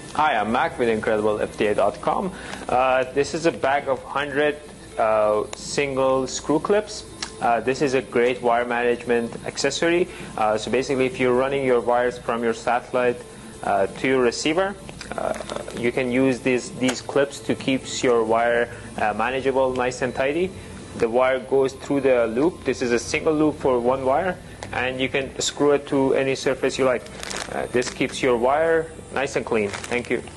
Hi, I'm Mac with IncredibleFTA.com. This is a bag of 100 single screw clips. This is a great wire management accessory. So basically, if you're running your wires from your satellite to your receiver, you can use these clips to keep your wire manageable, nice and tidy. The wire goes through the loop. This is a single loop for one wire, and you can screw it to any surface you like. This keeps your wire nice and clean. Thank you.